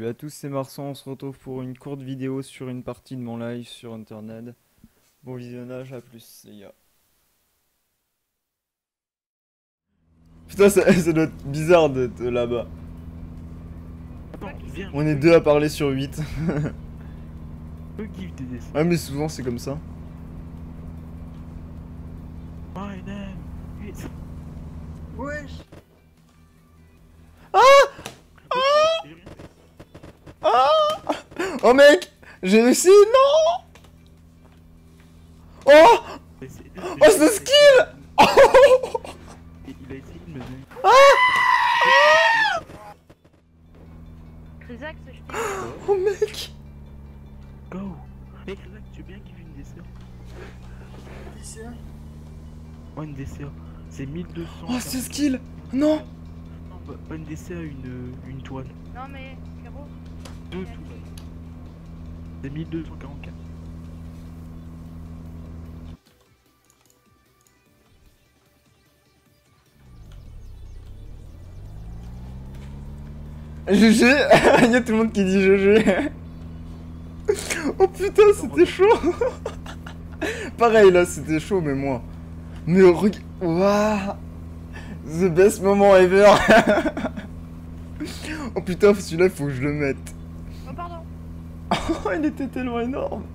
Salut à tous, c'est Marsan, on se retrouve pour une courte vidéo sur une partie de mon live sur internet. Bon visionnage, à plus les gars. Putain, ça doit être bizarre d'être là-bas. Attends, viens. On est deux à parler sur 8. Eux kiffent tes dessins. Ouais mais souvent c'est comme ça. My name is... Wesh. J'ai rien fait. Oh mec, j'ai réussi, non. Oh, Mais c'est- oh ce skill. Oh, Il a essayé de me donner. Crisax, je t'ai oh mec. Go. Mec, là, tu veux bien qu'il une DCA? Ouais, une DCA. C'est 1200. Oh ce skill. Non. Non, pas une DCA, une toile. Non mais, frérot, Deux toiles. C'est 1244. GG. Il y a tout le monde qui dit GG. Oh putain, c'était chaud. Pareil là, c'était chaud, mais moi. Mais regarde. Waouh. The best moment ever. Oh putain, celui-là, il faut que je le mette. oh pardon. Oh, il était tellement énorme.